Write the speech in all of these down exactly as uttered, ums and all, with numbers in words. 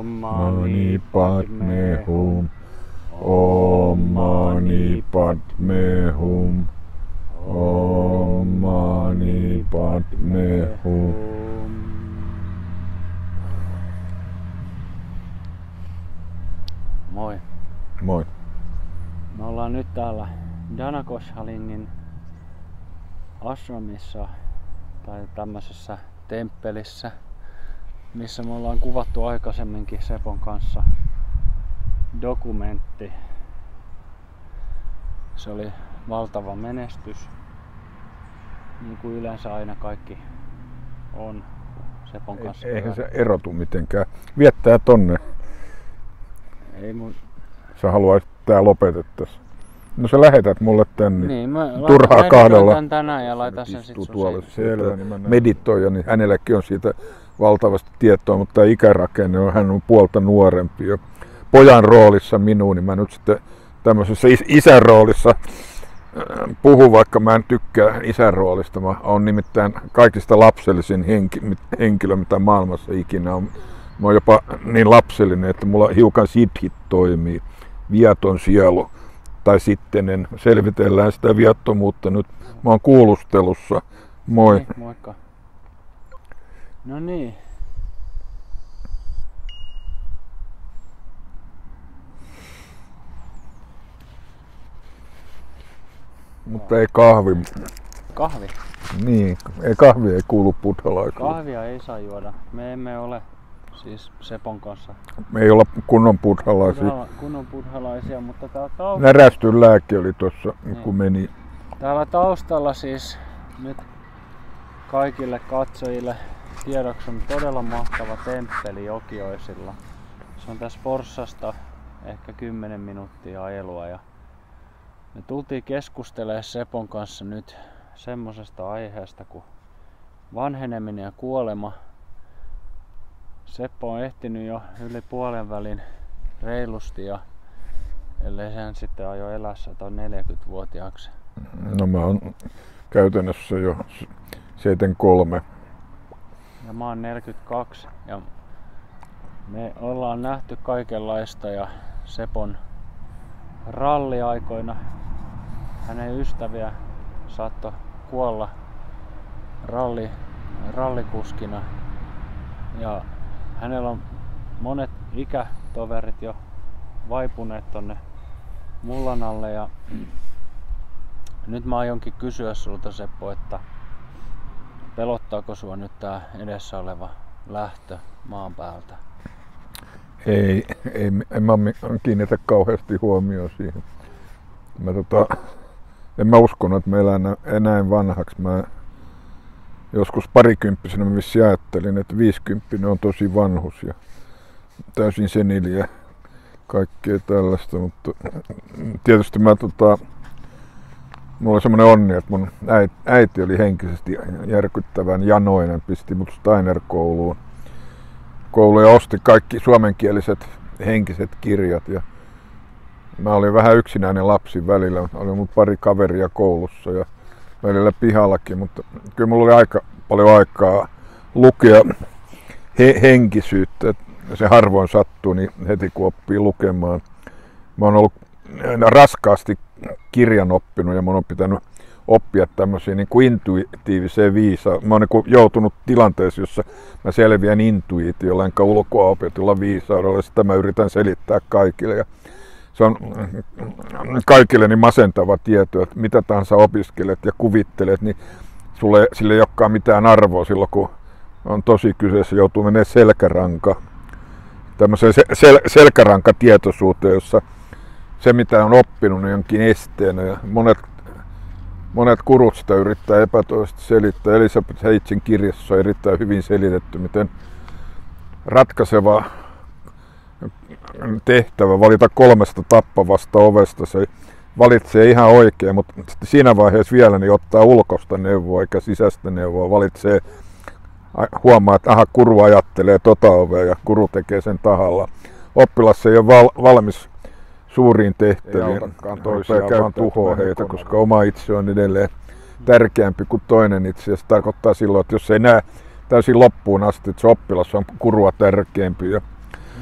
Om Mani Padme Hum. Om Mani Padme Hum. Om Mani Padme Hum. Moi. Moi. Me ollaan nyt täällä Danakoshalingin ashramissa tai tämmöisessä temppelissä, missä me ollaan kuvattu aikaisemminkin Sepon kanssa dokumentti. Se oli valtava menestys, niin kuin yleensä aina kaikki on Sepon kanssa. Eihän se erotu mitenkään. Viettää tonne. Ei mun... Sä haluaisit tää lopetettaisiin. No sä lähetät mulle tänne. Niin, mä turhaa kahdella. Tän tänään ja laitan sen sit tuolla selvä, niin meditoija, niin hänelläkin on siitä valtavasti tietoa, mutta tämä ikärakenne on, hän on puolta nuorempi. Ja pojan roolissa minuun, niin mä nyt sitten tämmöisessä is- isän roolissa puhun, vaikka mä en tykkää isän roolista. Mä oon nimittäin kaikista lapsellisin henki- henkilö, mitä maailmassa ikinä on. Mä oon jopa niin lapsellinen, että mulla hiukan siddhit toimii, viaton sielu. Tai sitten en selvitellään sitä viattomuutta nyt. Mä oon kuulustelussa. Moi. Niin, moikka. No niin. Mutta ei kahvi. Kahvi? Niin, ei kahvi ei kuulu buddhalaisille. Kahvia ei saa juoda. Me emme ole siis Sepon kanssa. Me ei olla kunnon buddhalaisia. Buddhala, kunnon buddhalaisia, mutta täällä taustalla... Närästyn lääke oli tossa, niin. kun meni. Täällä taustalla siis nyt kaikille katsojille tiedoksi on todella mahtava temppeli Jokioisilla. Se on tässä Forssasta ehkä kymmenen minuuttia ajelua ja me tultiin keskustelemaan Sepon kanssa nyt semmosesta aiheesta kuin vanheneminen ja kuolema. Seppo on ehtinyt jo yli puolen välin reilusti ja ellei sen sitten ajo elää sata neljäkymmentävuotiaaksi. No mä oon käytännössä jo seitsemänkymmentäkolme. Ja mä oon neljäkymmentäkaksi ja me ollaan nähty kaikenlaista ja Sepon ralliaikoina hänen ystäviä saattoi kuolla ralli, rallikuskina ja hänellä on monet ikätoverit jo vaipuneet tonne mullan alle ja nyt mä aionkin kysyä sulta Seppo, että pelottaako sua nyt tää edessä oleva lähtö maan päältä? Ei, ei en mä kiinnitä kauheasti huomioon siihen. Mä tota, en mä uskonut, että mä elän enää vanhaksi. Mä joskus parikymppisenä mä vissi ajattelin, että viisikymppinen on tosi vanhus ja täysin senili ja kaikkea tällaista, mutta tietysti mä tota, mulla oli semmoinen onni, että mun äiti, äiti oli henkisesti järkyttävän janoinen, pisti mut Steiner-kouluun koulu ja osti kaikki suomenkieliset henkiset kirjat ja mä olin vähän yksinäinen lapsi välillä, oli mun pari kaveria koulussa ja välillä pihallakin, mutta kyllä mulla oli aika paljon aikaa lukea he- henkisyyttä. Se harvoin sattuu, niin heti kun oppii lukemaan. Mä oon ollut raskaasti kirjan oppinut ja mun on pitänyt oppia tämmöisiä niin kuin intuitiiviseen viisaan. Mä oon niin joutunut tilanteessa, jossa mä selviän intuitiolla enkä ulkoa opetulla viisaudella. Sitä mä yritän selittää kaikille. Ja se on kaikille niin masentava tieto, että mitä tahansa opiskelet ja kuvittelet, niin sulle, sille ei olekaan mitään arvoa silloin, kun on tosi kyseessä, joutuu menemään selkäranka. Tämmöiseen sel- selkärankatietoisuuteen, jossa se mitä on oppinut niin onkin esteenä. Ja monet, monet kurut sitä yrittää epätoisesti selittää. Elisabeth Heitsin kirjassa on erittäin hyvin selitetty, miten ratkaiseva tehtävä valita kolmesta tappavasta ovesta. Se valitsee ihan oikein, mutta siinä vaiheessa vielä niin ottaa ulkoista neuvoa eikä sisäistä neuvoa. Valitsee, huomaa, että aha, kuru ajattelee tota ovea ja kuru tekee sen tahalla. Oppilas ei ole val, valmis suuriin tehtäviin, toisiaan vaan tuhoaa heitä, koska oma itse on edelleen tärkeämpi kuin toinen itse. Ja se tarkoittaa silloin, että jos ei näe täysin loppuun asti, että se oppilas on kurua tärkeämpi. Ja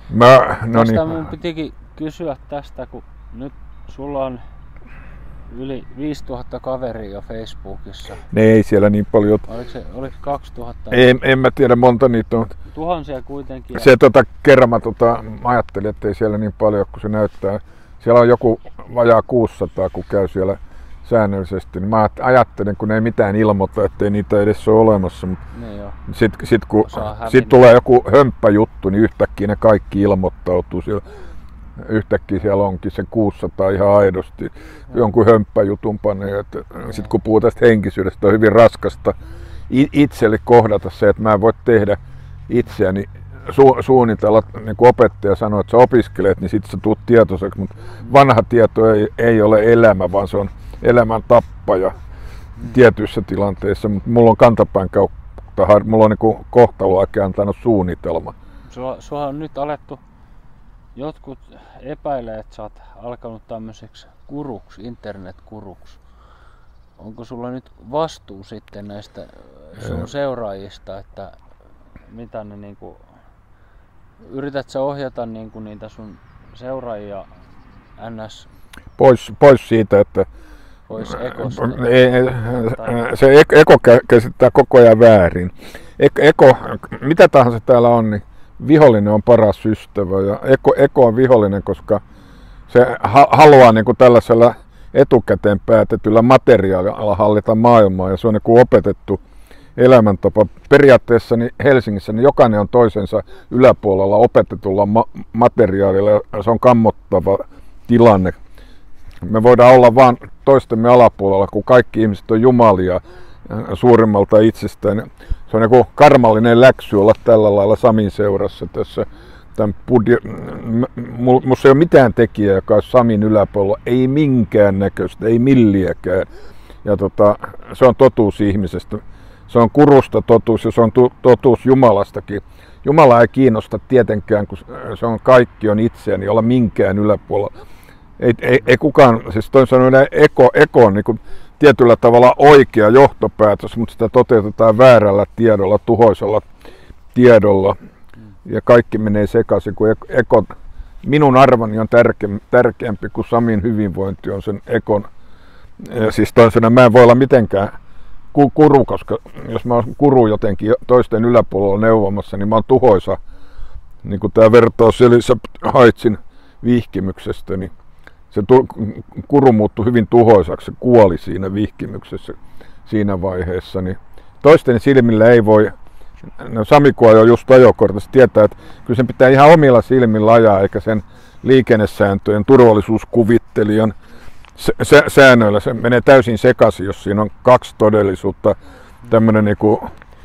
Mä, no tästä niin. mun pitikin kysyä tästä, kun nyt sulla on yli viisituhatta kaveria jo Facebookissa. Ne ei siellä niin paljon. Oliko se oliko kaksituhatta? En, en mä tiedä monta niitä on. Tuhansia kuitenkin. Se tota, kerran mä tota, ajattelin, että ei siellä niin paljon kuin se näyttää. Siellä on joku vajaa kuusisataa, kun käy siellä säännöllisesti. Niin mä ajattelin, kun ei mitään ilmoita, ettei niitä edes ole olemassa. Niin sitten sit, kun sit tulee joku hömppäjuttu, niin yhtäkkiä ne kaikki ilmoittautuu. Siellä, yhtäkkiä siellä onkin se kuusisataa ihan aidosti. Joo. Jonkun hömppäjutun panee. Sitten kun puhuu tästä henkisyydestä, on hyvin raskasta itselle kohdata se, että mä en voi tehdä itseäni su- suunnitella, niin kuin opettaja sanoi, että sä opiskelet, niin sitten sä tuut tietoiseksi, mutta vanha tieto ei, ei ole elämä, vaan se on elämän tappaja mm. tietyissä tilanteissa, mutta mulla on kantapäin kautta, mulla on niin kohtaloakin antanut suunnitelma. Sua, sua on nyt alettu, jotkut epäilee, että sä oot alkanut tämmöiseksi kuruksi, internetkuruksi. Onko sulla nyt vastuu sitten näistä sun seuraajista, että mitä ne niinku, yrität sä ohjata niinku niitä sun seuraajia ns. Pois, pois siitä, että pois ekosta. Se eko käsittää koko ajan väärin. Eko, mitä tahansa täällä on, niin vihollinen on paras ystävä. Ja eko, eko on vihollinen, koska se haluaa niin kuin tällaisella etukäteen päätetyllä materiaalilla hallita maailmaa, ja se on niin kuin opetettu elämäntapa. Periaatteessa niin Helsingissä niin jokainen on toisensa yläpuolella opetetulla ma- materiaalilla, ja se on kammottava tilanne. Me voidaan olla vain toistemme alapuolella, kun kaikki ihmiset on jumalia suurimmalta itsestään. Se on joku karmallinen läksy olla tällä lailla Samin seurassa tässä. Minussa ei ole mitään tekijää, joka olisi Samin yläpuolella, ei minkään näköistä, ei milliäkään. Ja tota, se on totuus ihmisestä. Se on kurusta totuus ja se on totuus Jumalastakin. Jumala ei kiinnosta tietenkään, kun se on kaikki on itseäni, olla minkään yläpuolella. Ei, ei, ei kukaan, siis toisin sanoen eko, eko on niin kuin tietyllä tavalla oikea johtopäätös, mutta sitä toteutetaan väärällä tiedolla, tuhoisella tiedolla. Ja kaikki menee sekaisin, kun eko, minun arvoni on tärke, tärkeämpi kuin Samin hyvinvointi on sen ekon. Ja siis toisin sanoen mä en voi olla mitenkään kuru, koska jos mä oon kuru jotenkin toisten yläpuolella neuvomassa, niin mä oon tuhoisa. Niin kuin tää vertaus Elisabeth Heitsin vihkimyksestä, niin se kuru muuttui hyvin tuhoisaksi, se kuoli siinä vihkimyksessä siinä vaiheessa. Niin toisten silmillä ei voi, no Sami kun ajoi just ajokortissa, tietää, että kyllä sen pitää ihan omilla silmillä ajaa, eikä sen liikennesääntöjen turvallisuuskuvittelijan säännöillä. Se menee täysin sekaisin, jos siinä on kaksi todellisuutta. Tämmöinen niinku,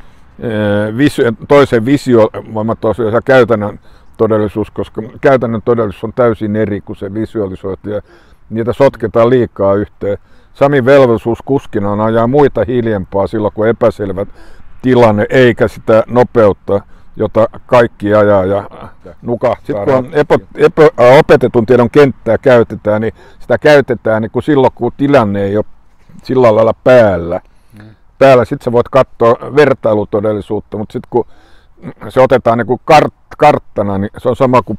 visio, toisen visio, ja käytännön todellisuus, koska käytännön todellisuus on täysin eri kuin se visualisointi ja niitä sotketaan liikaa yhteen. Samin velvollisuus kuskina on ajaa muita hiljempaa silloin, kun epäselvä tilanne, eikä sitä nopeutta, jota kaikki ajaa ja nukahtaa. Sitten kun epo, epo, opetetun tiedon kenttää käytetään, niin sitä käytetään niin kuin silloin, kun tilanne ei ole sillä lailla päällä. Mm. Päällä sitten sä voit katsoa vertailutodellisuutta, mutta sitten kun se otetaan niin kuin kart, karttana, niin se on sama kuin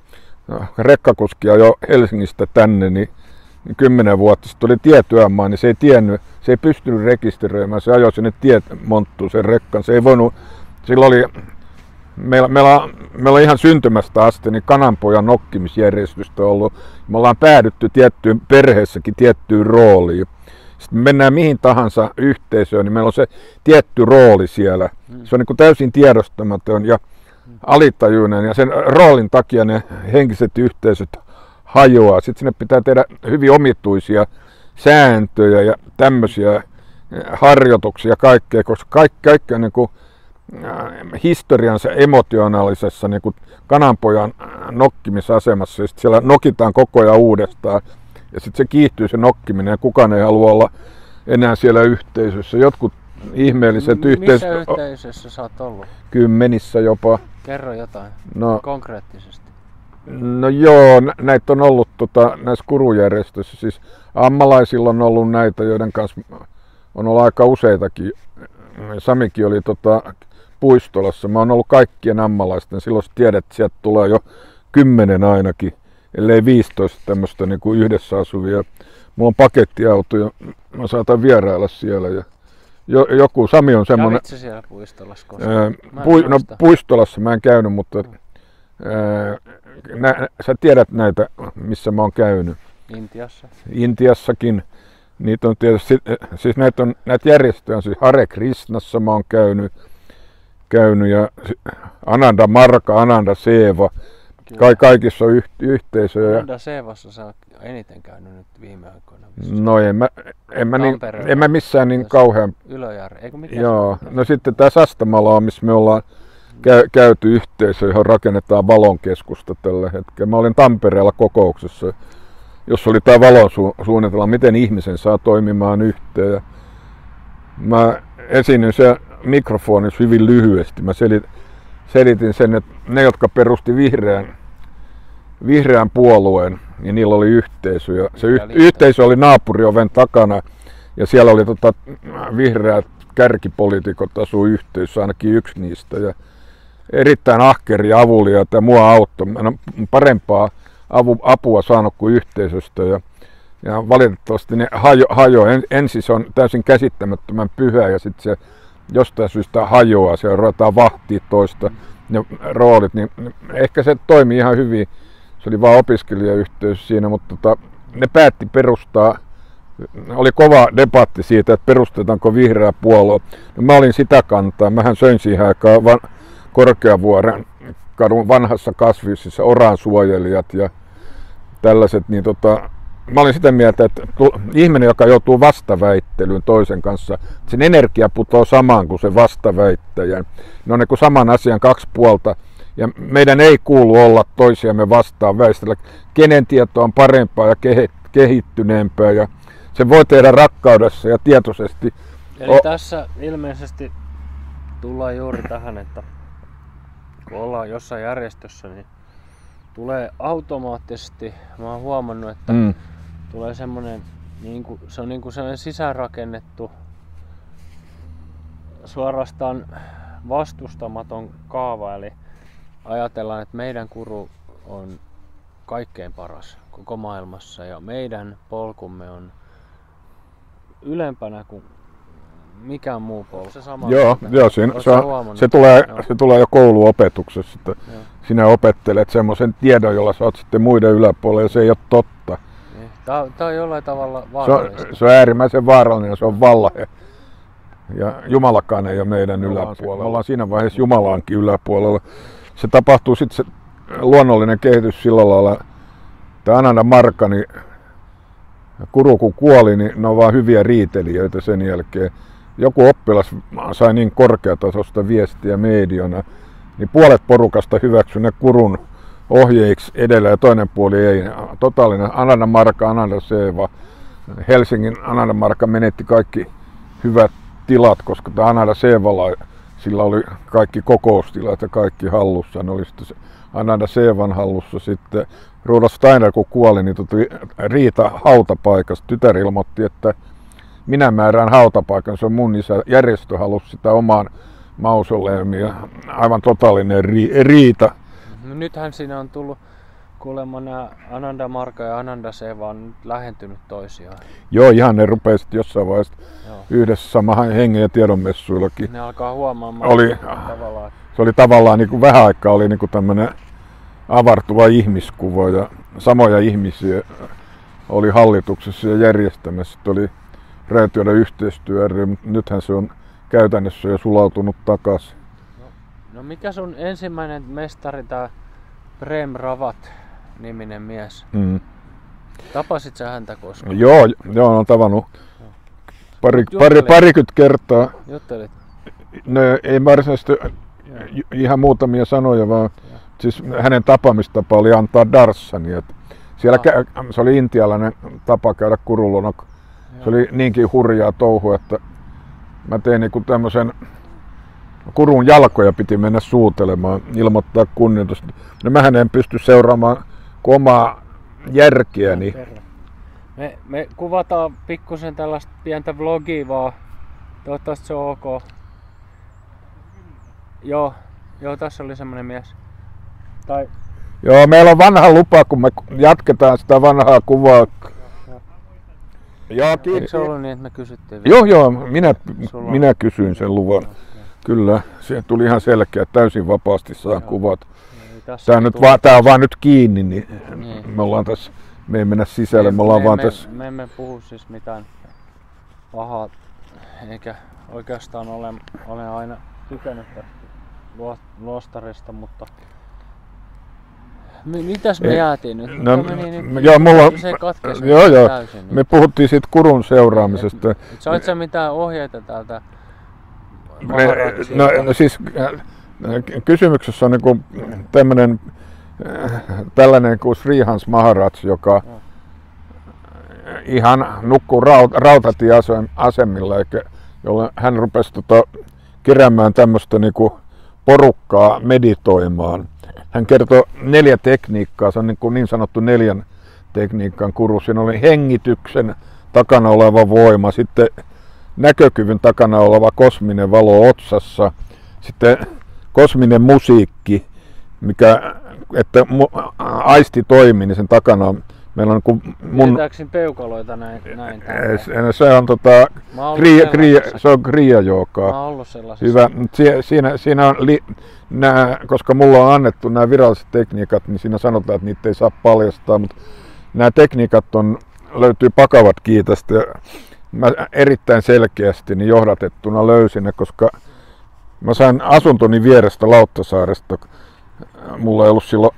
rekkakuskia jo Helsingistä tänne, niin kymmenen vuotta sitten tuli tietyömaa, niin se ei tiennyt, se ei pystynyt rekisteröimään, se ajoi sinne tietmonttuun sen rekkan, se ei voinut, sillä oli, meillä, meillä, meillä on ihan syntymästä asti niin kananpojan nokkimisjärjestystä ollut, me ollaan päädytty tiettyyn perheessäkin tiettyyn rooliin. Sitten me mennään mihin tahansa yhteisöön, niin meillä on se tietty rooli siellä. Se on niin kuin täysin tiedostamaton ja alitajuinen, ja sen roolin takia ne henkiset yhteisöt hajoaa. Sitten sinne pitää tehdä hyvin omituisia sääntöjä ja tämmöisiä harjoituksia kaikkea, koska kaikki, kaikki on niin kuin historiansa emotionaalisessa niin kuin kananpojan nokkimisasemassa, ja sitten siellä nokitaan koko ajan uudestaan. Ja sitten se kiihtyy se nokkiminen ja kukaan ei halua olla enää siellä yhteisössä. Jotkut ihmeelliset yhteisöt... Missä yhteisössä sä oot ollut? Kymmenissä jopa. Kerro jotain no, konkreettisesti. No joo, näitä on ollut tota, näissä kurujärjestöissä. Siis ammalaisilla on ollut näitä, joiden kanssa on ollut aika useitakin. Samikin oli tota, Puistolassa. Mä oon ollut kaikkien ammalaisten. Silloin tiedät, että sieltä tulee jo kymmenen ainakin, ellei viisitoista tämmöistä niin kuin yhdessä asuvia. Mulla on pakettiauto ja mä saatan vierailla siellä. Ja jo, joku, Sami on semmoinen... Kävitsä siellä Puistolassa koskaan? Ää, pui, no Puistolassa mä en käynyt, mutta ää, nä, sä tiedät näitä, missä mä oon käynyt. Intiassa? Intiassakin. Niitä on tietysti, siis näitä, on, näitä järjestöjä on siis Hare Krishnassa mä oon käynyt, käynyt ja Ananda Marka, Ananda Seva, Ka, kaikissa on yh, yhteisöjä. Ananda Sevassa sä oot eniten käynyt nyt viime aikoina. No en mä, en mä, niin, en mä missään niin kauhean. Ylöjärvi, eikö mikä? Joo, no sitten tää Sastamala, missä me ollaan käy, käyty yhteisö, johon rakennetaan valonkeskusta tällä hetkellä. Mä olin Tampereella kokouksessa, jossa oli tämä valonsuunnitelma, miten ihmisen saa toimimaan yhteen. Ja mä esiinnyin se mikrofonissa hyvin lyhyesti. Mä selitin, selitin sen, että ne, jotka perusti vihreän, vihreän puolueen, niin niillä oli yhteisö. Ja se yh, yhteisö oli naapurioven takana ja siellä oli tota, vihreät kärkipoliitikot asuu yhteisössä, ainakin yksi niistä. Ja erittäin ahkeria avuliaita ja mua auttoi. Mä en parempaa apua saanut kuin yhteisöstä ja, ja valitettavasti ne hajo, hajo. En, ensin se on täysin käsittämättömän pyhä ja sitten se jostain syystä hajoaa, siellä ruvetaan vahtia toista ne roolit, niin ehkä se toimi ihan hyvin, se oli vaan opiskelijayhteys siinä, mutta tota, ne päätti perustaa, oli kova debatti siitä, että perustetaanko vihreä puolue. No, mä olin sitä kantaa, mähän söin siihen aikaan van, Korkeavuoren kadun vanhassa kasvissa oran suojelijat ja tällaiset, niin tota, mä olin sitä mieltä, että ihminen, joka joutuu vastaväittelyyn toisen kanssa, sen energia putoaa samaan kuin se vastaväittäjän. Ne on niin kuin saman asian kaksi puolta ja meidän ei kuulu olla toisiamme vastaan väistellä. Kenen tieto on parempaa ja kehittyneempää ja se voi tehdä rakkaudessa ja tietoisesti. Eli o- tässä ilmeisesti tullaan juuri tähän, että kun ollaan jossain järjestössä, niin tulee automaattisesti, mä oon huomannut, että mm. tulee semmonen, niin kuin, se on niin kuin sellainen sisäänrakennettu, suorastaan vastustamaton kaava, eli ajatellaan, että meidän kuru on kaikkein paras koko maailmassa ja meidän polkumme on ylempänä kuin mikään muu polku. Se sama. Joo, joo siinä, se, se, tulee, se tulee jo kouluopetuksessa, että joo. Sinä opettelet semmoisen tiedon, jolla sä oot sitten muiden yläpuolella ja se ei ole totta. Niin. Tää, tää on jollain tavalla vaarallista. Se on, se on äärimmäisen vaarallinen ja se on valhe. Ja Jumalakaan ei ole meidän yläpuolella. Me ollaan siinä vaiheessa Jumalaankin yläpuolella. Se tapahtuu sitten se luonnollinen kehitys sillä lailla, että Ananda Marka, niin Kuru kun kuoli, niin ne on vaan hyviä riitelijöitä sen jälkeen. Joku oppilas sai niin korkeatasosta viestiä mediana, niin puolet porukasta hyväksyi ne Kurun ohjeiksi edellä ja toinen puoli ei. Totaalinen Ananda Marka, Ananda Seva. Helsingin Ananda Marka menetti kaikki hyvät tilat, koska tämä Ananda Sevalla, sillä oli kaikki kokoustilat ja kaikki hallussa. Ne oli sitten Ananda Sevan hallussa sitten. Rudolf Steiner kun kuoli, niin tuli riita hautapaikasta. Tytär ilmoitti, että minä määrään hautapaikan, se on mun isä. Järjestö halusi sitä omaan mausoleumia. Aivan totaalinen ri- riita. No nythän siinä on tullut kuulemma nämä Ananda Marka ja Ananda Seva on nyt lähentynyt toisiaan. Joo, ihan ne rupesi jossain vaiheessa Joo. yhdessä samaan hengen ja tiedonmessuillakin. Ne alkaa huomaamaan oli, tavallaan. Se oli tavallaan niin kuin vähän aikaa oli niin kuin tämmöinen avartuva ihmiskuva ja samoja ihmisiä oli hallituksessa ja järjestämässä. Oli räätiöiden yhteistyö, mutta nythän se on käytännössä jo sulautunut takaisin. No, no mikä sun ensimmäinen mestari, tää Prem Rawat-niminen mies? Mm. Tapasit sä häntä koskaan? Joo, joo olen tavannut pari, pari, parikymmentä kertaa. Juttelit? No, ei varsinaisesti ihan muutamia sanoja, vaan ja. Siis hänen tapaamistapa oli antaa darssania. Siellä ah. kä- se oli intialainen tapa käydä Kurulona. Se oli niinkin hurjaa touhua, että mä tein niinku tämmösen Kurun jalkoja piti mennä suutelemaan, ilmoittaa kunnioitusta. No mähän en pysty seuraamaan omaa järkeäni. Me, me kuvataan pikkusen tällaista pientä vlogia vaan. Toivottavasti se on ok. Joo, joo, tässä oli semmonen mies. Tai Joo, meillä on vanha lupa, kun me jatketaan sitä vanhaa kuvaa. Joo, Eikö se ollut niin, että me kysyttiin? Joo, joo, minä, minä kysyin sen luvan. Kyllä, se tuli ihan selkeä, täysin vapaasti saan joo. kuvat. Tämä, nyt va, tämä on vaan nyt kiinni, niin, niin. me ollaan tässä, me ei mennä sisälle, me, me ollaan me, vaan me, tässä. Me emme puhu siis mitään pahaa, eikä oikeastaan ole, ole aina tykännyt tästä luostarista, mutta mitäs me jäätiin nyt? No, meni nyt joo, mulla, se katkesi joo, joo. täysin. Me puhuttiin siitä kurun seuraamisesta. Et, et sait sä mitään ohjeita täältä? Me, no, no siis kysymyksessä on niinku tämmönen, tällainen kuin Srihans Maharaj, joka no. ihan nukkuu raut, rautatieasemilla, jolloin hän rupesi tota, keräämään tämmöistä niinku porukkaa meditoimaan. Hän kertoi neljä tekniikkaa, se on niin, kuin niin sanottu neljän tekniikan kuru. Siinä oli hengityksen takana oleva voima, sitten näkökyvyn takana oleva kosminen valo otsassa, sitten kosminen musiikki, mikä, että aisti toimii, niin sen takana on, meillä on niin mun... Pidetäänkö peukaloita näin? näin se on tota, kriia, kriia, se on kriia-joogaa. Mä oon ollut sellaisessa. Hyvä, siinä, siinä on, li, nää, koska mulla on annettu nämä viralliset tekniikat, niin siinä sanotaan, että niitä ei saa paljastaa, mutta nämä tekniikat on, löytyy Bhagavad Gitasta ja mä erittäin selkeästi niin johdatettuna löysin ne, koska mä sain asuntoni vierestä Lauttasaaresta. Mulla ei ollut silloin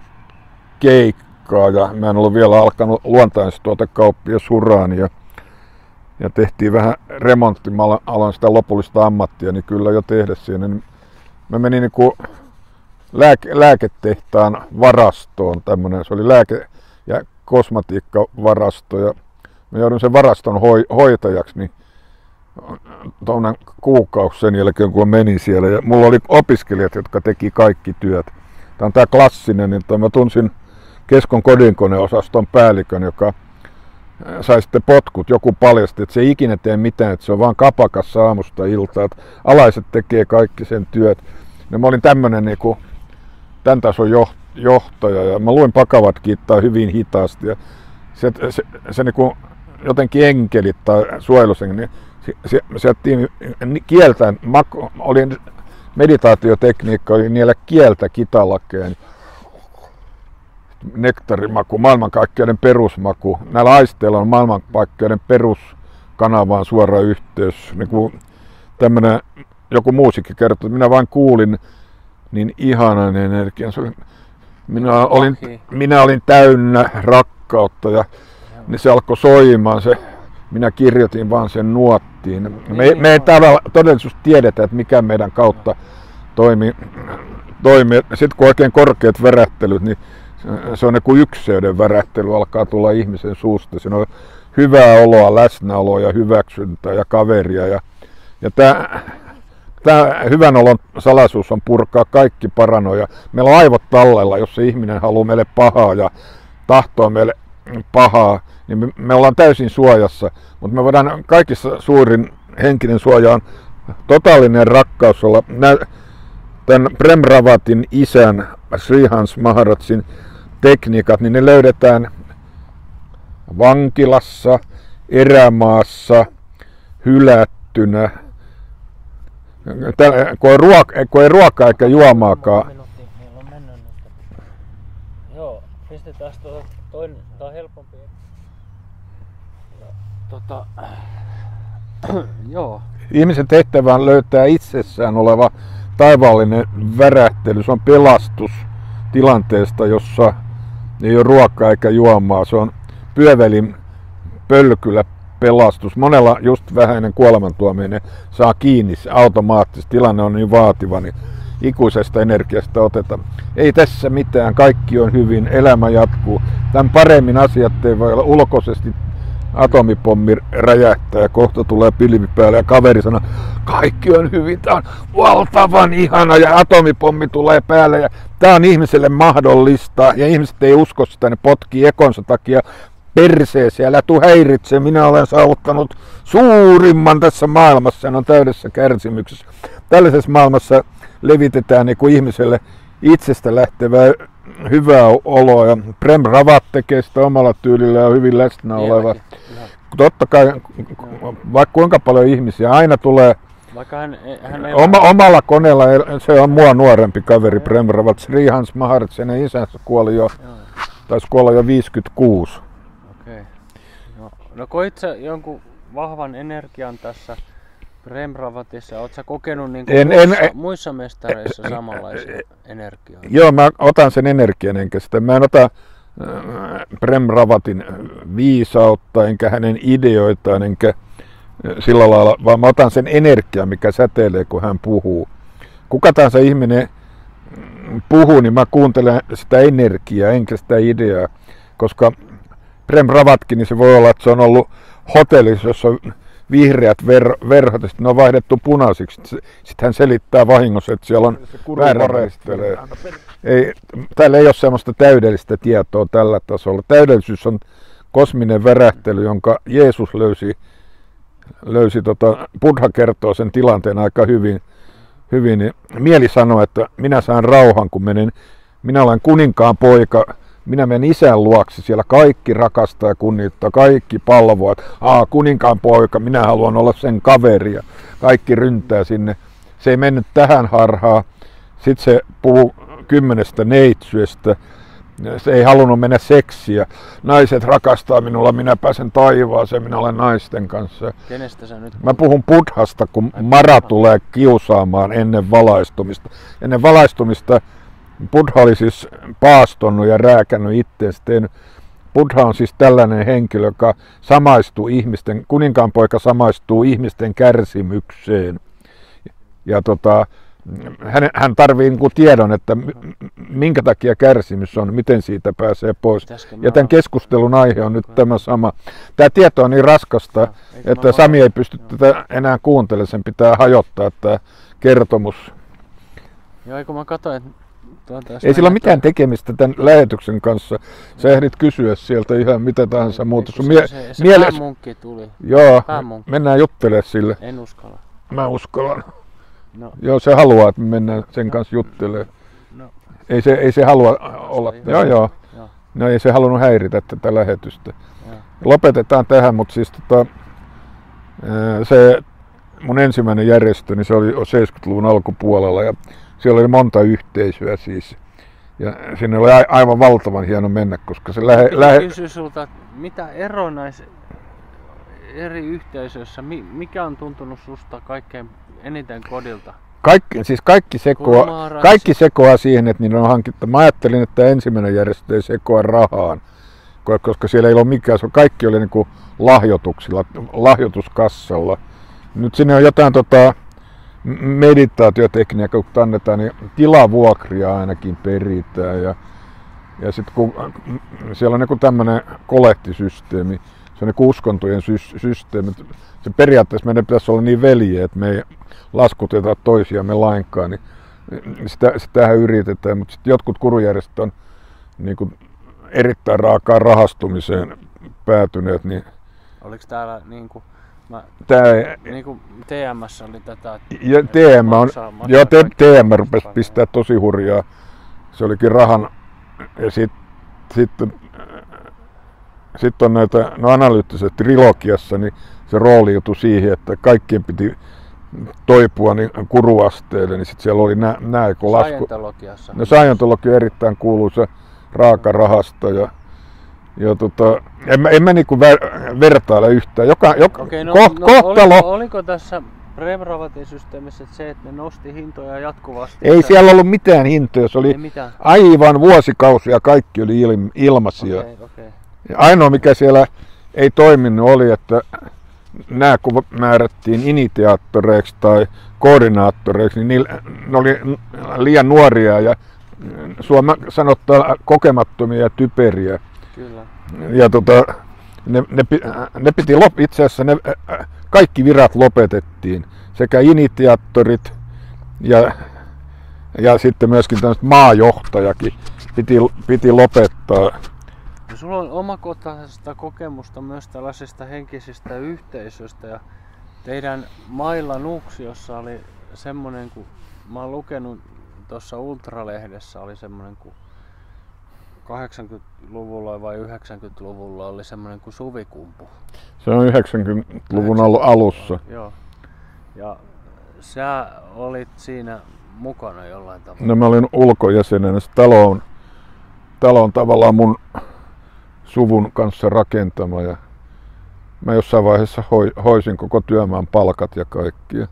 keikkaa ja mä en ollut vielä alkanut luontaistuotekauppia suraan ja, ja tehtiin vähän remontti. Mä aloin sitä lopullista ammattia, niin kyllä jo tehdä siinä. Niin mä menin niin kuin lääke, lääketehtaan varastoon, tämmönen, se oli lääke- ja kosmetiikkavarasto ja mä joudun sen varaston hoi, hoitajaksi niin tuonne kuukausi sen jälkeen, kun mä menin siellä. Ja mulla oli opiskelijat, jotka teki kaikki työt. Tämä on tämä klassinen, että mä tunsin Keskon kodinkoneosaston päällikön, joka sai sitten potkut. Joku paljasti, että se ei ikinä tee mitään, että se on vaan kapakassa aamusta iltaan. Että alaiset tekee kaikki sen työt. Ja mä olin tämmönen niinku, tämän tason johtaja ja mä luin Bhagavad Gitaa hyvin hitaasti. Ja se, se, se niinku, jotenkin enkelit tai suojelusengit, niin se, se, se kieltä, oli meditaatiotekniikka, oli niillä kieltä kitalakeen, nektarimaku, maailmankaikkeuden perusmaku. Näillä aisteilla on maailmankaikkeuden peruskanavaan suora yhteys. Niin kuin tämmönen, joku muusikki kertoi, että minä vain kuulin niin ihanan energian. Minä olin, minä olin täynnä rakkautta ja niin se alkoi soimaan, se, minä kirjoitin vaan sen nuottiin. Me, me ei täällä todellisuus tiedetä, että mikä meidän kautta toimii. toimii. Sitten kun oikein korkeat värähtelyt, niin se on niin ykseyden värähtely alkaa tulla ihmisen suusta. Siinä on hyvää oloa, läsnäoloa ja hyväksyntää ja kaveria. Ja, ja tämä, tämä hyvän olon salaisuus on purkaa kaikki paranoja. Meillä on aivot tallella, jos se ihminen haluaa meille pahaa ja tahtoo meille pahaa, niin me, me ollaan täysin suojassa, mutta me voidaan kaikissa suurin henkinen suoja on totaalinen rakkaus olla. Tämän Prem Ravatin isän, Srihans Maharajin tekniikat, niin ne löydetään vankilassa, erämaassa, hylättynä, Täällä, kun, ei ruoka, kun ei ruokaa eikä juomaakaan. Joo, pistetään tuo toinen, tää on helpompi. Tota, joo. Ihmisen tehtävä on löytää itsessään oleva taivaallinen värähtely. Se on pelastus tilanteesta, jossa ei ole ruokaa eikä juomaa. Se on pyövelin pölkylä pelastus. Monella just vähäinen kuolemantuominen saa kiinni automaattisesti. Tilanne on niin vaativa, niin ikuisesta energiasta otetaan. Ei tässä mitään, kaikki on hyvin, elämä jatkuu. Tämän paremmin asiat ei voi olla ulkoisesti. Atomipommi räjähtää ja kohta tulee pilvi päälle ja kaveri sanoo, kaikki on hyvin, tää on valtavan ihana ja atomipommi tulee päälle ja tää on ihmiselle mahdollista ja ihmiset ei usko sitä, ne potkii ekonsa takia perseeseen, älä tuu häiritse, minä olen saavuttanut suurimman tässä maailmassa, ne on täydessä kärsimyksessä. Tällaisessa maailmassa levitetään niin kuin ihmiselle itsestä lähtevää hyvää oloa ja Prem Rawat tekee sitä omalla tyylillä ja hyvin läsnä oleva. Totta kai, vaikka kuinka paljon ihmisiä, aina tulee vaikka hän, hän ei oma, omalla koneella, se on mua nuorempi kaveri Prem Rawat, Srihans Maharaj, sen isänsä kuoli jo, taisi kuolla jo viisikymmentäkuusi. Okei. No, no koit sä jonkun vahvan energian tässä Prem Rawatissa? Oletko sä kokenut niin kuin en, muissa, en, muissa mestareissa en, samanlaisia energioita? Joo, mä otan sen energian enkä sitä. Mä en ota äh, Prem Rawatin viisautta enkä hänen ideoitaan enkä sillä lailla, vaan mä otan sen energian, mikä säteilee, kun hän puhuu. Kuka tahansa ihminen puhuu, niin mä kuuntelen sitä energiaa enkä sitä ideaa, koska Prem Rawatkin, niin se voi olla, että se on ollut hotellissa, jossa on vihreät ver- verhot, ja sitten ne on vaihdettu punaisiksi. Sitten hän selittää vahingossa, että siellä on väärä väristelee. Ei, täällä ei ole sellaista täydellistä tietoa tällä tasolla. Täydellisyys on kosminen värähtely, jonka Jeesus löysi, löysi tota, Buddha kertoo sen tilanteen aika hyvin. hyvin. Mieli sanoo, että minä saan rauhan, kun menen, minä olen kuninkaan poika, minä menen isän luoksi, siellä kaikki rakastaa ja kunnioittaa, kaikki palvoat. Aa, kuninkaan poika, minä haluan olla sen kaveri ja kaikki ryntää sinne. Se ei mennyt tähän harhaan. Sitten se puhuu kymmenestä neitsyöstä. Se ei halunnut mennä seksiä. Naiset rakastaa minulla, minä pääsen taivaaseen, minä olen naisten kanssa. Kenestä sä nyt puhut? Mä puhun Buddhasta, kun Mara tulee kiusaamaan ennen valaistumista. Ennen valaistumista Buddha oli siis paastonut ja rääkännyt itseensä. Buddha on siis tällainen henkilö, joka samaistuu ihmisten, kuninkaanpoika samaistuu ihmisten kärsimykseen. Ja tota, hän, hän tarvii niin kuin tiedon, että minkä takia kärsimys on, miten siitä pääsee pois. Ja tämän keskustelun aihe on nyt tämä sama. Tämä tieto on niin raskasta, että Sami ei pysty tätä enää kuuntelemaan, sen pitää hajottaa tämä kertomus. Joo, kun mä katsoin, ei sillä ole mitään tekemistä tämän lähetyksen kanssa. Sä ehdit kysyä sieltä ihan mitä tahansa muuta. Se, mie- se, se mieles... päämunkki tuli. Joo, päämunkki. Mennään juttelemaan sille. En uskalla. Mä uskallan. No. Joo, se haluaa, että me mennään sen kanssa juttelemaan. No. Ei, se, ei se halua no, olla. Se joo, joo. joo. No ei se halunnut häiritä tätä lähetystä. Joo. Lopetetaan tähän, mutta siis tota, se mun ensimmäinen järjestö, niin se oli seitsemänkymmentäluvun alkupuolella ja siellä oli monta yhteisöä siis. Ja sinne oli aivan valtavan hieno mennä, koska se lähe... lähe... Kysy sulta, mitä ero näissä eri yhteisöissä, mikä on tuntunut susta kaikkein eniten kodilta? Kaikki, siis kaikki sekoaa, kaikki sekoaa siihen, että niillä on hankittu. Mä ajattelin, että ensimmäinen järjestö ei sekoa rahaan, koska siellä ei ole mikään, kaikki oli niin kuin lahjoituksilla, lahjoituskassalla. Nyt sinne on jotain tota, meditaatiotekniikkaa, kun annetaan, niin tilavuokria ainakin peritään. Ja, ja sitten kun siellä on niin tämmöinen kolehtisysteemi, se on niin uskontojen sy- systeemi. Se periaatteessa meidän pitäisi olla niin veljiä, että me ei laskuteta toisiamme lainkaan. Niin sitä, sitähän yritetään, mutta sitten jotkut kurujärjestöt on niin kuin erittäin raakaan rahastumiseen päätyneet. Niin oliko täällä niin kuin... Mä, Tää, niin kuin T M:ssä oli tätä, ja T M on, maksaa, maksaa joo, T M rupesi pistää tosi hurjaa. Se olikin rahan, ja sitten sit, sit on näitä, no analyyttisessä trilogiassa, niin se rooli joutui siihen, että kaikkien piti toipua niin kuruasteelle, niin sitten siellä oli nää, nää kun lasku. Scientologiassa. No Scientologia erittäin kuuluisa raaka rahasta ja Ja tota, en mä, en mä niinku ver, vertaile yhtään. Joka, joka, Okei, no, koht, no, kohtalo... Oliko, oliko tässä Prem Rawatin systeemissä se, että ne nosti hintoja jatkuvasti? Ei että... siellä ollut mitään hintoja. Se oli mitään. aivan vuosikausia, kaikki oli il, ilmaisia. Okay, okay. Ja ainoa mikä siellä ei toiminut oli, että nämä kun määrättiin initiaattoreiksi tai koordinaattoreiksi, niin ne oli liian nuoria ja Suomen sanottaa kokemattomia ja typeriä. Kyllä. Ja tota, ne, ne, ne piti lop, itse asiassa ne, kaikki virat lopetettiin, sekä initiaattorit ja, ja sitten myöskin tämmöiset maajohtajakin piti, piti lopettaa. No, sulla on omakohtaisesta kokemusta myös tällaisista henkisistä yhteisöistä ja teidän mailla Nuuksiossa oli semmoinen, kun mä oon lukenut tuossa Ultralehdessä oli semmoinen kuin kahdeksankymmentäluvulla vai yhdeksänkymmentäluvulla oli semmoinen kuin Suvikumpu. Se on yhdeksänkymmentäluvun alussa. Joo. Ja sä olit siinä mukana jollain tavalla. No mä olin ulkojäsenenä. Se talo on, talo on tavallaan mun suvun kanssa rakentama ja mä jossain vaiheessa hoi, hoisin koko työmaan palkat ja kaikkia.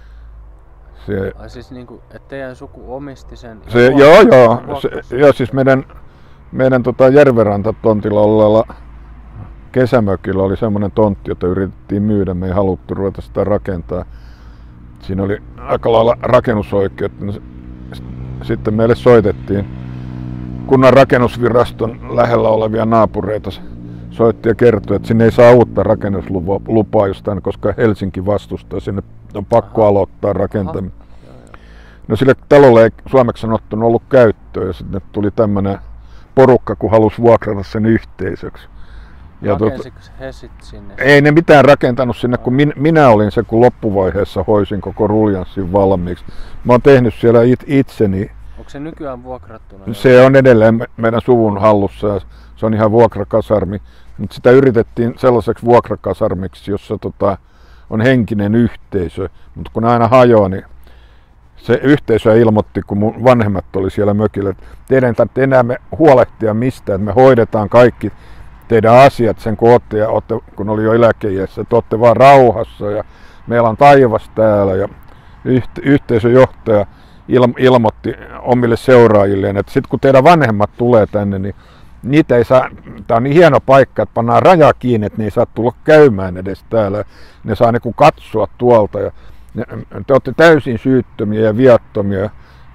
Se, Ai siis niinku, että teidän suku omisti sen? Se, joo, joo. Se, joo, siis meidän, meidän tota Järvenrantatontilla olleella kesämökillä oli semmoinen tontti, jota yritettiin myydä. Me ei haluttu ruveta sitä rakentaa. Siinä oli aika lailla rakennusoikeut. Sitten meille soitettiin kunnan rakennusviraston lähellä olevia naapureita. Soitti ja kertoi, että sinne ei saa uutta rakennuslupaa jostain, koska Helsinki vastustaa. Sinne on pakko Aha. aloittaa rakentaminen. No sille talolle ei suomeksi sanottuna ollut käyttöä ja sitten tuli tämmöinen porukka, kun halusi vuokrata sen yhteisöksi. Rakensiko he sitten sinne? Ei ne mitään rakentanut sinne, kun min, minä olin se, kun loppuvaiheessa hoisin koko ruljanssin valmiiksi. Mä oon tehnyt siellä it, itseni. Onko se nykyään vuokrattuna? Se on edelleen meidän suvun hallussa ja se on ihan vuokrakasarmi. Mutta sitä yritettiin sellaiseksi vuokrakasarmiksi, jossa tota, on henkinen yhteisö. Mutta kun aina hajoaa, niin se yhteisö ilmoitti, kun mun vanhemmat oli siellä mökillä, että teidän tarvitsee enää me huolehtia mistään, että me hoidetaan kaikki teidän asiat sen, kun, ootte, ja ootte, kun oli jo eläkeiässä, että olette vaan rauhassa ja meillä on taivas täällä. Ja yhteisöjohtaja ilmoitti omille seuraajilleen, että sitten kun teidän vanhemmat tulee tänne, niin niitä ei saa, tää on niin hieno paikka, että pannaan raja kiinni, että ne ei saa tulla käymään edes täällä. Ne saa niinku katsoa tuolta. Ja ne, te olette täysin syyttömiä ja viattomia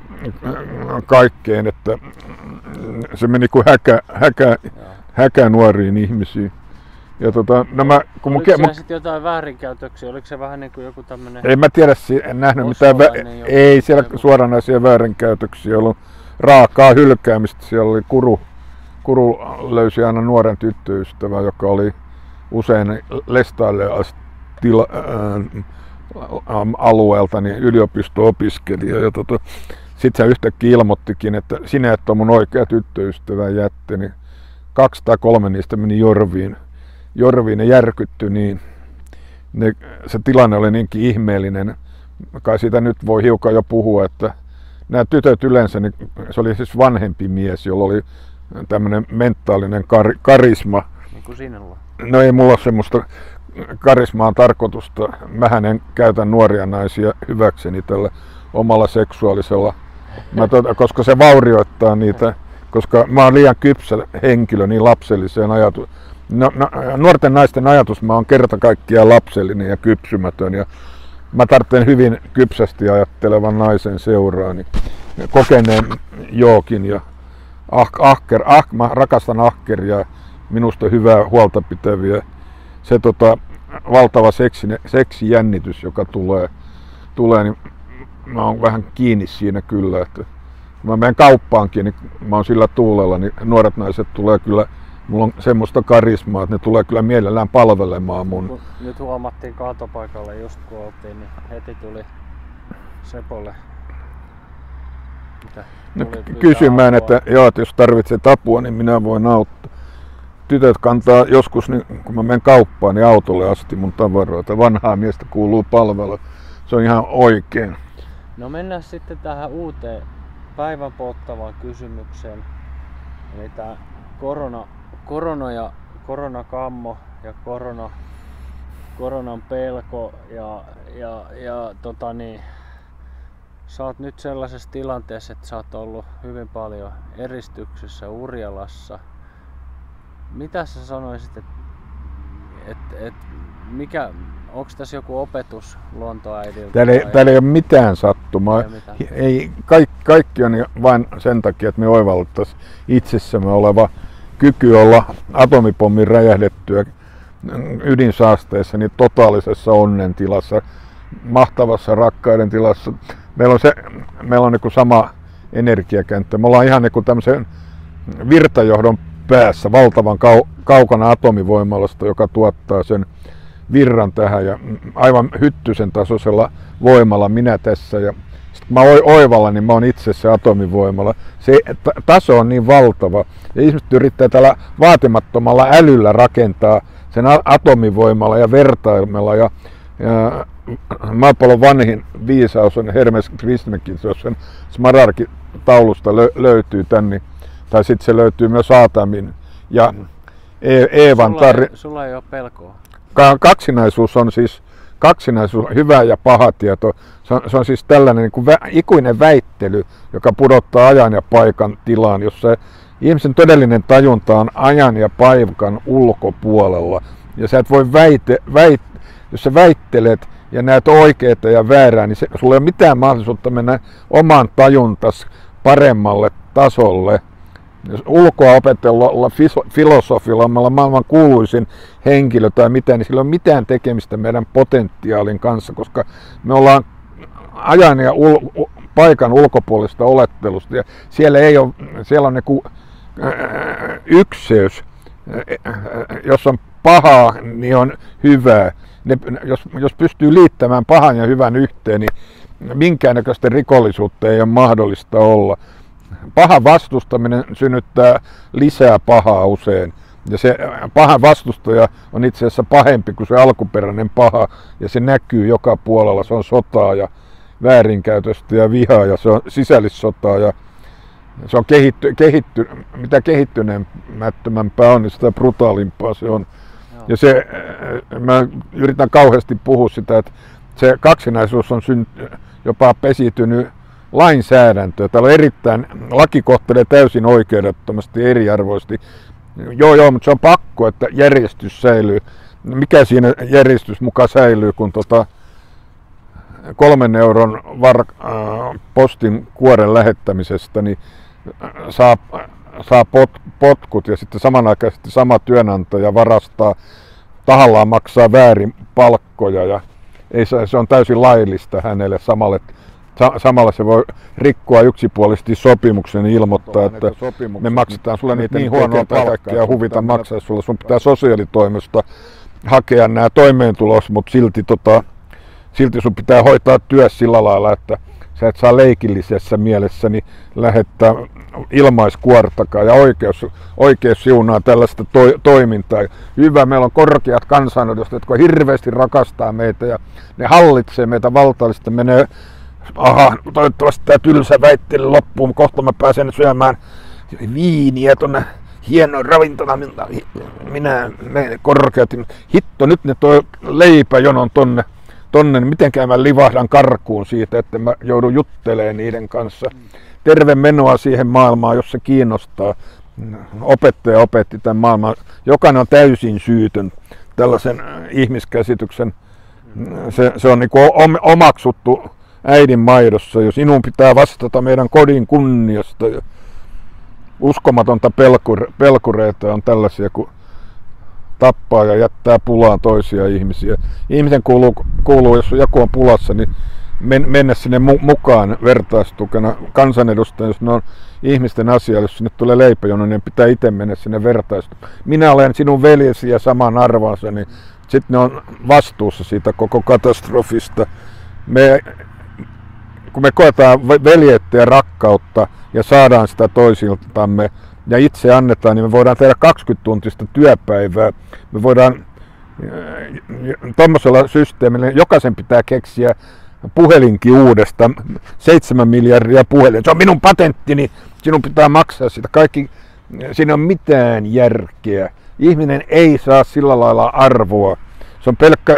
kaikkeen, että se meni kuin häkä, häkä, häkä nuoriin ihmisiin. Ja tota, nämä, kun Oliko mun, siellä mun, sitten jotain väärinkäytöksiä? Oliko se vähän niin kuin joku tämmöinen... En mä tiedä, en nähnyt mitään, vä- ei siellä joku suoranaisia väärinkäytöksiä ollut. Raakaa hylkäämistä, siellä oli kuru. Kuru löysi aina nuoren tyttöystävän, joka oli usein Lestaille tila, äh, alueelta niin yliopisto-opiskelija. Ja tota, sitten se yhtäkkiä ilmoittikin, että sinä et ole mun oikea tyttöystävä jätte. Niin kaksi tai kolme niistä meni Jorviin. Jorviin ne järkyttyi niin. Ne, se tilanne oli niinkin ihmeellinen. Kai siitä nyt voi hiukan jo puhua, että nämä tytöt yleensä, niin se oli siis vanhempi mies, jolla oli tämmöinen mentaalinen kar- karisma. Niin kuin sinulla? No ei mulla ole semmoista karismaa tarkoitusta. Mähän en käytä nuoria naisia hyväkseni tällä omalla seksuaalisella, mä tuota, koska se vaurioittaa niitä, koska mä oon liian kypsä henkilö niin lapselliseen ajatus. No, no, nuorten naisten ajatus mä oon kerta kaikkiaan lapsellinen ja kypsymätön ja mä tarvitsen hyvin kypsästi ajattelevan naisen seuraani, kokeneen jookin ja ah, ahker, ah, mä rakastan ahkeria, minusta hyvää huolta pitäviä. Se tota, valtava seksi, seksijännitys, joka tulee, tulee, niin mä oon vähän kiinni siinä kyllä, että kun mä menen kauppaankin, niin mä oon sillä tuulella, niin nuoret naiset tulee kyllä, mulla on semmoista karismaa, että ne tulee kyllä mielellään palvelemaan mun. Nyt huomattiin kaatopaikalle just kun oltiin, niin heti tuli Sepolle no, kysymään, että, joo, että jos tarvitset apua, niin minä voin auttaa. Tytöt kantaa joskus, niin, kun mä menen kauppaan, niin autolle asti mun tavaroita. Vanhaa miestä kuuluu palvella. Se on ihan oikein. No mennään sitten tähän uuteen päivän polttavaan kysymykseen. Eli tää korona, korona ja koronakammo ja korona, koronan pelko ja, ja, ja tota niin, sä oot nyt sellaisessa tilanteessa, että sä oot ollut hyvin paljon eristyksessä Urjalassa. Mitä sä sanoisit, että et, et, mikä, onko tässä joku opetus luontoäidiltä? Täällä ei, täällä ei ole mitään sattumaa. Ei, mitään. ei kaikki, kaikki on vain sen takia, että me oivallettaisiin itsessämme oleva kyky olla atomipommin räjähdettyä ydinsaasteessa niin totaalisessa onnen tilassa, mahtavassa rakkauden tilassa. Meillä on, se, meillä on niin kuin sama energiakenttä. Me ollaan ihan niin kuin tämmöisen virtajohdon päässä valtavan kau- kaukana atomivoimalasta, joka tuottaa sen virran tähän ja aivan hyttysen tasoisella voimalla minä tässä ja Sitten kun mä oon oivalla, niin mä oon itse se atomivoimala. Se taso on niin valtava. Ja ihmiset yrittää tällä vaatimattomalla älyllä rakentaa sen atomivoimalla ja vertaimella. Ja, ja maapallon vanhin viisaus on Hermes Trismegistus, jos sen Smaragdi-taulusta lö- löytyy tänne. Tai sitten se löytyy myös Aatamin ja e- Eevan sulla, tarina. ei, sulla ei ole pelkoa. Ka- kaksinaisuus on siis kaksinaisuus, hyvä ja paha tieto. Se on, se on siis tällainen niin kuin vä- ikuinen väittely, joka pudottaa ajan ja paikan tilaan, jossa ihmisen todellinen tajunta on ajan ja paikan ulkopuolella. Ja sä et voi väite, väit, jos sä väittelet ja näet oikeaa ja väärää, niin se, sulla ei ole mitään mahdollisuutta mennä oman tajuntas paremmalle tasolle. Jos ulkoa opetella filosofilla, on maailman kuuluisin henkilö tai mitä, niin sillä ei ole mitään tekemistä meidän potentiaalin kanssa, koska me ollaan ajan ja ul- paikan ulkopuolista olettelusta. Ja siellä, ei ole, siellä on niinku, äh, ykseys. Äh, jos on pahaa, niin on hyvää. Ne, jos, jos pystyy liittämään pahan ja hyvän yhteen, niin minkäännäköistä rikollisuutta ei ole mahdollista olla. Pahan vastustaminen synnyttää lisää pahaa usein. Ja se pahan vastustaja on itse asiassa pahempi kuin se alkuperäinen paha. Ja se näkyy joka puolella. Se on sotaa ja väärinkäytöstä ja vihaa ja se on sisällissotaa. Ja se on kehitty, kehitty, mitä kehittyneemmättömämpää on, niin sitä brutaalimpaa se on. Joo. Ja se, mä yritän kauheasti puhua sitä, että se kaksinaisuus on synt- jopa pesitynyt lainsäädäntöä. Täällä on erittäin, laki kohtelee täysin oikeudettomasti, eriarvoisesti. Joo, joo, mutta se on pakko, että järjestys säilyy. Mikä siinä järjestys mukaan säilyy, kun tota kolmen euron var, äh, postin kuoren lähettämisestä niin saa, saa pot, potkut ja sitten samanaikaisesti sama työnantaja varastaa, tahallaan maksaa väärin palkkoja ja ei, se on täysin laillista hänelle samalle. Samalla se voi rikkoa yksipuolisesti sopimuksen ja ilmoittaa, että me maksetaan sulle niitä niin huonoa palkkaa ja huvita maksaa sulle. Sun pitää sosiaalitoimesta hakea nämä toimeentulos, mutta silti, tota, silti sun pitää hoitaa työ sillä lailla, että sä et saa leikillisessä mielessä niin lähettää ilmaiskuortakaan ja oikeus, oikeus siunaa tällaista to, toimintaa. Hyvä, meillä on korkeat kansanedustajat, jotka hirveästi rakastaa meitä ja ne hallitsee meitä valtaallisesti, menee. Aha, toivottavasti tämä tylsä väittely loppuu. Kohta mä pääsen syömään viiniä tuonne hienoon ravintolaan. Minä menen korkeat. Hitto, nyt ne toi leipäjonon tonne, tonne niin mitenkään mä livahdan karkuun siitä, että mä joudun juttelemaan niiden kanssa. Terve menoa siihen maailmaan, jos se kiinnostaa. Opettaja opetti tämän maailman. Jokainen on täysin syytön tällaisen ihmiskäsityksen. Se, se on niin kuin omaksuttu äidin maidossa, jos sinun pitää vastata meidän kodin kunniasta. Ja uskomatonta pelkure, pelkureita on tällaisia, kun tappaa ja jättää pulaan toisia ihmisiä. Ihmisen kuuluu, kuuluu jos joku on pulassa, niin men, mennä sinne mu, mukaan vertaistukena. Kansanedustaja, jos ne on ihmisten asia, jos sinne tulee leipäjono, niin pitää itse mennä sinne vertaistukena. Minä olen sinun veljesi ja saman arvansa, niin sitten ne on vastuussa siitä koko katastrofista. Me kun me koetaan veljeyttä ja rakkautta ja saadaan sitä toisiltamme ja itse annetaan, niin me voidaan tehdä kaksikymmentä-tuntista työpäivää. Me voidaan tuommoisella systeemillä, jokaisen pitää keksiä puhelinkin uudestaan, seitsemän miljardia puhelin. Se on minun patenttini, sinun pitää maksaa sitä. Kaikki, siinä ei ole mitään järkeä. Ihminen ei saa sillä lailla arvoa. Se on pelkkä,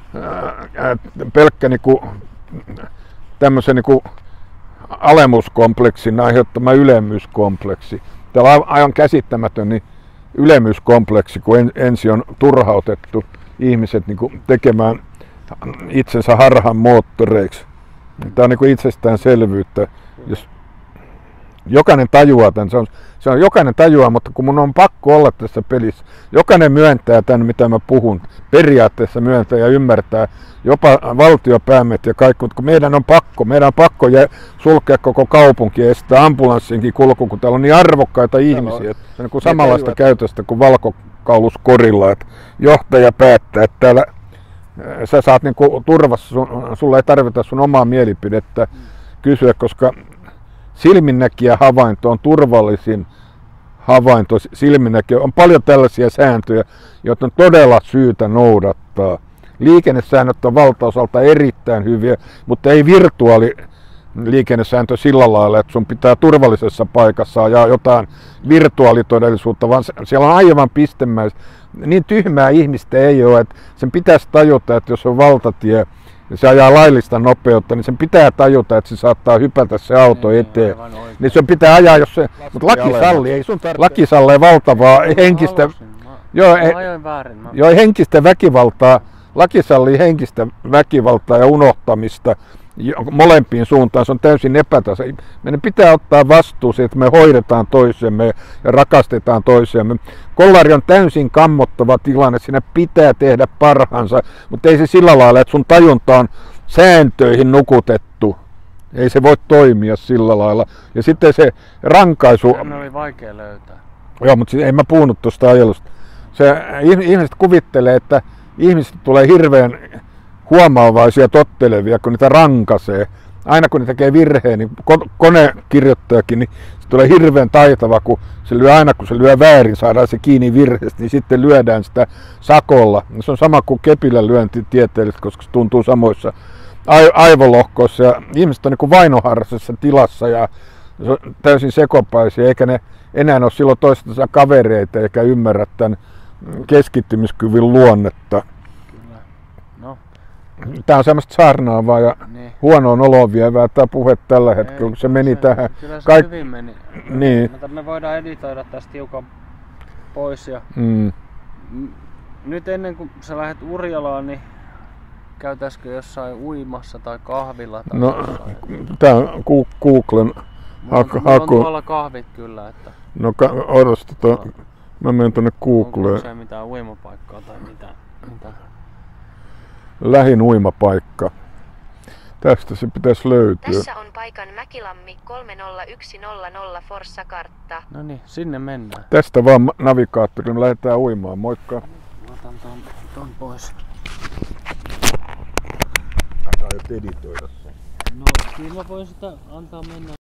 ää, pelkkä niinku, tämmöisen niin alemuskompleksin aiheuttama ylemmyyskompleksi. Täällä on aivan käsittämätön niin ylemmyyskompleksi, kun en, ensin on turhautettu ihmiset niin kuin tekemään itsensä harhan moottoreiksi. Tämä on niin kuin itsestäänselvyyttä. Jos jokainen tajuaa tämän, se on, se on jokainen tajuaa, mutta kun mun on pakko olla tässä pelissä, jokainen myöntää tämän, mitä mä puhun, periaatteessa myöntää ja ymmärtää, jopa valtiopäämiehet ja kaikki, mutta kun meidän on pakko, meidän on pakko sulkea koko kaupunki ja estää ambulanssinkin kulku, kun täällä on niin arvokkaita ihmisiä, että se on niin samanlaista käytöstä kuin valkokaulusporilla, että johtaja päättää, että täällä sä saat niin kuin turvassa, sun, sulla ei tarvita sun omaa mielipidettä. kysyä, koska silminnäkijä havainto on turvallisin havainto. Silminnäkijä on paljon tällaisia sääntöjä, joita on todella syytä noudattaa. Liikennesäännöt on valtaosalta erittäin hyviä, mutta ei virtuaali liikennesääntö sillä lailla, että sun pitää turvallisessa paikassa ajaa jotain virtuaalitodellisuutta, vaan siellä on aivan pistemäis. Niin tyhmää ihmistä ei ole, että sen pitäisi tajuta, että jos on valtatie ja se ajaa laillista nopeutta, niin sen pitää tajuta, että se saattaa hypätä se auto Niin, eteen. aivan Niin se pitää ajaa, jos se... Mutta laki sallii, ei sun tarvitse. Laki sallii valtavaa henkistä... Halusin. Mä, Joo, mä e- ajoin väärin. Mä... joo, henkistä väkivaltaa. Laki sallii henkistä väkivaltaa ja unohtamista molempiin suuntaan. Se on täysin epätasa. Meidän pitää ottaa vastuu siitä, että me hoidetaan toisemme ja rakastetaan toisiamme. Kollari on täysin kammottava tilanne. Siinä pitää tehdä parhaansa, mutta ei se sillä lailla, että sun tajunta on sääntöihin nukutettu. Ei se voi toimia sillä lailla. Ja sitten se rankaisu... Se oli vaikea löytää. Joo, mutta ei mä puhunut tuosta ajelusta. Se, ihmiset kuvittelee, että ihmiset tulee hirveän huomaavaisia tottelevia, kun niitä rankaisee. Aina kun ne tekee virheen, niin konekirjoittajakin, niin se tulee hirveän taitava, kun se lyö aina kun se lyö väärin, saadaan se kiinni virheestä, niin sitten lyödään sitä sakolla. Se on sama kuin kepillä lyönti tieteellisesti, koska se tuntuu samoissa aivolohkoissa. Ja ihmiset on niin kuin vainoharraisessa tilassa ja se on täysin sekopäisiä, eikä ne enää ole silloin toistensa kavereita eikä ymmärrä tämän keskittymiskyvyn luonnetta. Kyllä. No. Tämä on semmoista saarnaavaa ja Niin. huonoon oloon vievää tämä puhe tällä hetkellä, kun se meni se, tähän. Kyllä se Kaik- hyvin meni. Niin. Mutta me voidaan editoida tästä hiukan pois. Ja Mm. nyt ennen kuin sä lähdet Urjalaan, niin käytäisikö jossain uimassa tai kahvilla tai No, jossain? tämä on Googlen Mulla on, haku. mulla on haku. tuolla kahvit kyllä, että No ka- odotas, tota, mä menen tuonne onko Googleen. se mitään uimapaikkaa tai mitään. mitään. Lähin uimapaikka. Tästä se pitäisi löytyä. Tässä on paikan Mäkilammi kolme nolla yksi nolla nolla Forssa kartta. No niin, sinne mennään. Tästä vaan ma- navigaattori, me lähdetään uimaan. Moikka. Mä otan ton, ton pois. Sä aiot editoida sen. No, kyllä mä voin sitä antaa mennä.